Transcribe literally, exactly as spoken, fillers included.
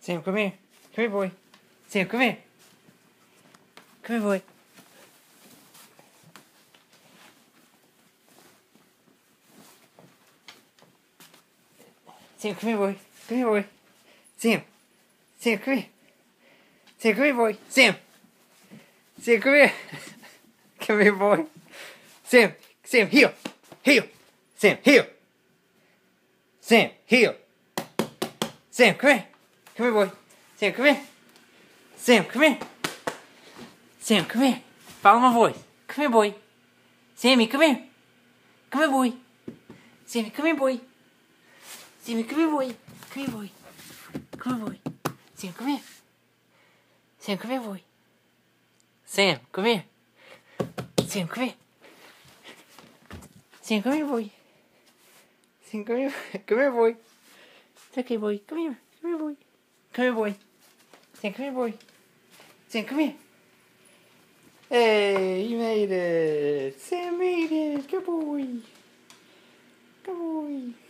Sam, come here. Come here, boy. Sam, come here. Come here, boy. Sam, come here, boy. Come here, boy. Sam. Sam, come here. Sam, come here, boy. Sam. Sam, come here. Come here, boy. Sam. Sam, heel. Heel. Sam, heel. Sam, heel. Sam, come here. Come here, boy. Sam, come here. Sam, come here. Sam, come here. Follow my voice. Come here, boy. Sammy, come here. Come here, boy. Sammy, come here, boy. Sammy, come here, boy. Come here, boy. Come here, boy. Sam, come here. Sam, come here, boy. Sam, come here. Sam, come here. Sam, come here, boy. Sam, come here. Come here, boy. It's okay, boy. Come here. Come here, boy. Come here, boy. Sam, come here, boy. Sam, come here. Hey, you made it. Sam made it. Good boy. Good boy.